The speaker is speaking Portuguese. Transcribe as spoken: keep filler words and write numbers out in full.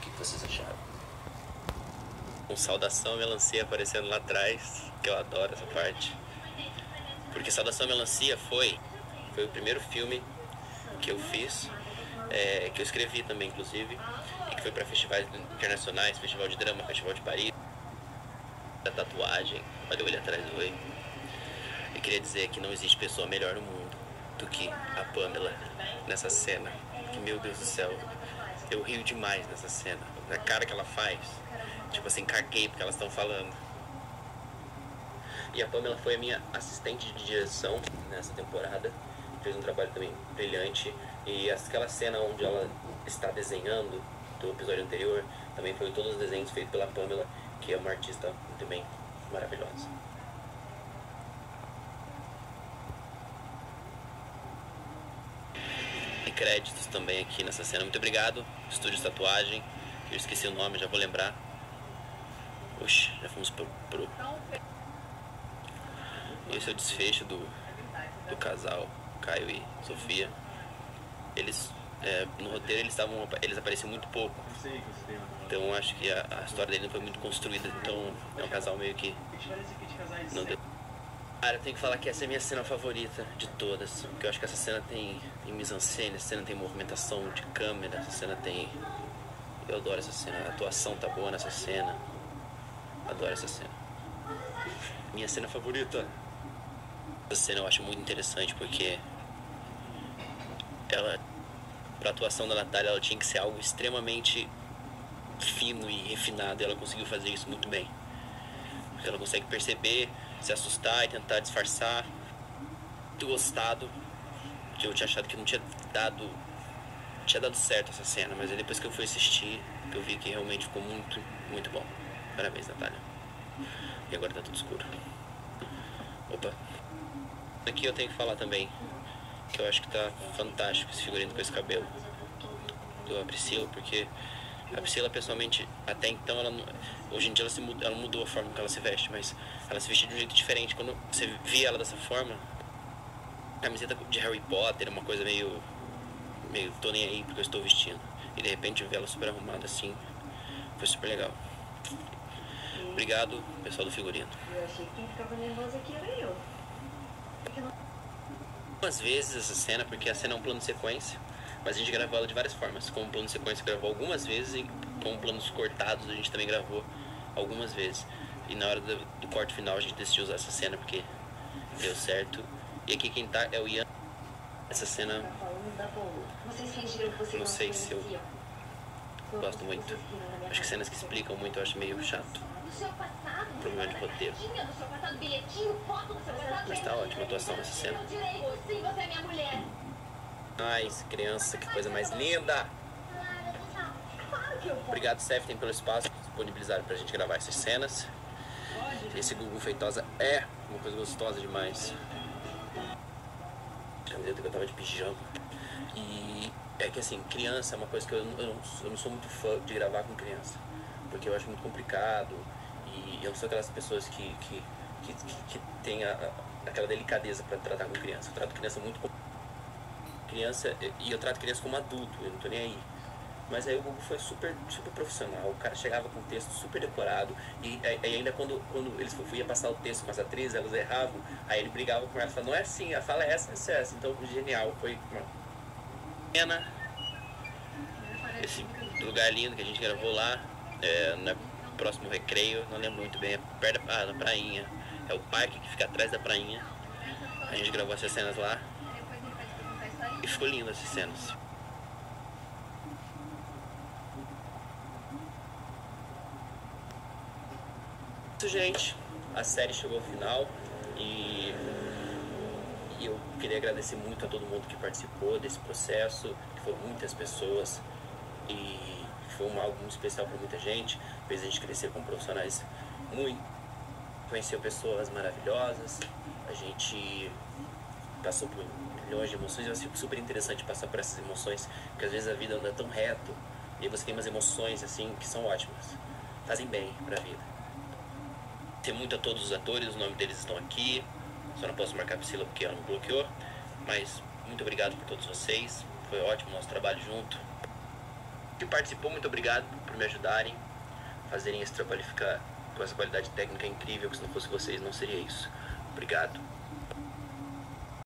que vocês acharam. Com Saudação Melancia aparecendo lá atrás, que eu adoro essa parte. Porque Saudação Melancia foi, foi o primeiro filme que eu fiz, é, que eu escrevi também, inclusive, e que foi para festivais internacionais, Festival de Drama, Festival de Paris, da tatuagem, olha ele atrás do oi. Eu queria dizer que não existe pessoa melhor no mundo do que a Pamela nessa cena. Que, meu Deus do céu, eu rio demais nessa cena. A cara que ela faz, tipo assim, caguei porque elas estão falando. E a Pamela foi a minha assistente de direção nessa temporada. Fez um trabalho também brilhante. E aquela cena onde ela está desenhando do episódio anterior, também foi todos os desenhos feitos pela Pamela, que é uma artista também maravilhosa. E créditos também aqui nessa cena. Muito obrigado, Estúdio Tatuagem. Eu esqueci o nome, já vou lembrar. Oxe, já fomos pro... pro... Esse é o desfecho do, do casal, Caio e Sofia. Eles, é, no roteiro, eles, tavam, eles apareciam muito pouco. Então acho que a, a história dele não foi muito construída. Então é um casal meio que não deu. Cara, eu tenho que falar que essa é a minha cena favorita de todas. Porque eu acho que essa cena tem, tem mise-en-scène, essa cena tem movimentação de câmera, essa cena tem... Eu adoro essa cena, a atuação tá boa nessa cena. Adoro essa cena. Minha cena favorita. Essa cena eu acho muito interessante porque ela, pra atuação da Natália, ela tinha que ser algo extremamente fino e refinado, e ela conseguiu fazer isso muito bem. Porque ela consegue perceber, se assustar e tentar disfarçar. Muito gostado, que eu tinha achado que não tinha dado tinha dado certo essa cena, mas aí depois que eu fui assistir, eu vi que realmente ficou muito, muito bom. Parabéns, Natália. E agora tá tudo escuro. Opa. Aqui eu tenho que falar também que eu acho que tá fantástico esse figurino com esse cabelo da Priscila, porque a Priscila, pessoalmente, até então, ela não, hoje em dia ela, se mudou, ela mudou a forma que ela se veste, mas ela se vestia de um jeito diferente. Quando você via ela dessa forma, camiseta de Harry Potter, uma coisa meio, meio, tô nem aí porque eu estou vestindo. E de repente eu vi ela super arrumada assim, foi super legal. Obrigado, pessoal do figurino. Eu achei que quem ficava nervoso aqui era eu. Algumas vezes essa cena, porque a cena é um plano de sequência, mas a gente gravou ela de várias formas. Como plano de sequência gravou algumas vezes, e como planos cortados a gente também gravou algumas vezes. E na hora do, do corte final a gente decidiu usar essa cena porque deu certo. E aqui quem tá é o Ian. Essa cena, não sei se eu gosto muito. Acho que cenas que explicam muito eu acho meio chato. Problema de roteiro. Mas tá ótima a atuação nessa cena. Ai, essa criança, que coisa mais linda! Obrigado, Stephanie, pelo espaço que disponibilizaram pra gente gravar essas cenas. Esse Gugu Feitosa é uma coisa gostosa demais. Camiseta que eu tava de pijama. E é que assim, criança é uma coisa que eu, eu, não, eu não sou muito fã de gravar com criança, porque eu acho muito complicado. E eu não sou aquelas pessoas que, que, que, que, que tem a, a, aquela delicadeza pra tratar com criança. Eu trato criança muito como criança, e eu trato criança como adulto, eu não tô nem aí. Mas aí o Gugu foi super, super profissional, o cara chegava com o texto super decorado, e, e ainda quando, quando eles iam passar o texto com as atrizes, elas erravam, aí ele brigava com elas, falando, não é assim, a fala é essa, essa, essa. Então, genial, foi uma pena. Esse lugar lindo que a gente gravou lá, é, no próximo Recreio, não lembro muito bem, é perto da, ah, da prainha, é o parque que fica atrás da prainha. A gente gravou essas cenas lá, e ficou lindo essas cenas. Gente, a série chegou ao final e, e eu queria agradecer muito a todo mundo que participou desse processo, que foram muitas pessoas e foi um, algo muito especial para muita gente, fez a gente crescer como profissionais muito, conheceu pessoas maravilhosas, a gente passou por milhões de emoções. Eu acho super interessante passar por essas emoções, porque às vezes a vida anda tão reto e você tem umas emoções assim que são ótimas, fazem bem para a vida. Agradecer muito a todos os atores, os nomes deles estão aqui. Só não posso marcar a Priscila porque ela me bloqueou. Mas muito obrigado por todos vocês. Foi ótimo o nosso trabalho junto. que participou, muito obrigado por me ajudarem, fazerem esse trabalho ficar com essa qualidade técnica incrível, que se não fosse vocês não seria isso. Obrigado.